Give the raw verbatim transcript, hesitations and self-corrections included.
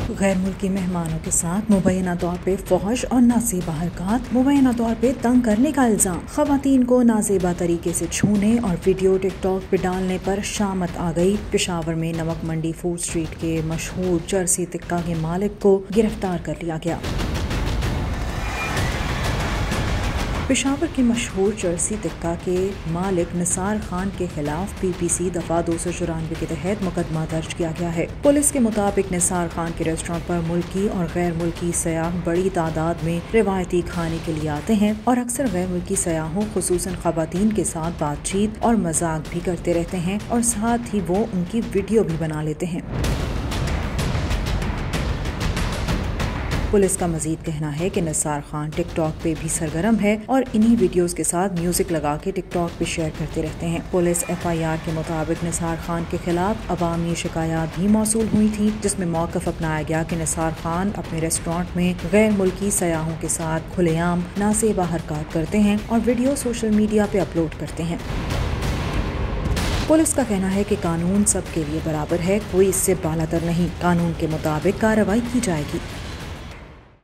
गैर मुल्की मेहमानों के साथ मुबैना तौर पे फौहश और नाज़ेबा हरकत, मुबैना तौर पे तंग करने का इल्जाम। खवातीन को नाज़ेबा तरीके से छूने और वीडियो टिकटॉक पे डालने पर शामत आ गई। पेशावर में नमक मंडी फूड स्ट्रीट के मशहूर चरसी तिक्का के मालिक को गिरफ्तार कर लिया गया। पेशावर के मशहूर चरसी तिक्का के मालिक निसार खान के खिलाफ पी पी सी दफा दो सौ चौरानवे के तहत मुकदमा दर्ज किया गया है। पुलिस के मुताबिक निसार खान के रेस्टोरेंट पर मुल्की और गैर मुल्की सयाह बड़ी तादाद में रिवायती खाने के लिए आते हैं और अक्सर गैर मुल्की सयाहों खुसूसन खवातीन के साथ बातचीत और मजाक भी करते रहते हैं और साथ ही वो उनकी वीडियो भी बना लेते हैं। पुलिस का मजीद कहना है कि निसार खान टिकटॉक पे भी सरगर्म है और इन्हीं वीडियोस के साथ म्यूजिक लगा के टिकटॉक पे शेयर करते रहते हैं। पुलिस एफ आई आर के मुताबिक निसार खान के खिलाफ अवामी शिकायत भी मौसूल हुई थी, जिसमें मौक़िफ़ अपनाया गया कि निसार खान अपने रेस्टोरेंट में गैर मुल्की सयाहों के साथ खुलेआम नासेबा हरकत करते हैं और वीडियो सोशल मीडिया पे अपलोड करते हैं। पुलिस का कहना है कि कानून सबके लिए बराबर है, कोई इससे बालातर नहीं। कानून के मुताबिक कार्रवाई की जाएगी।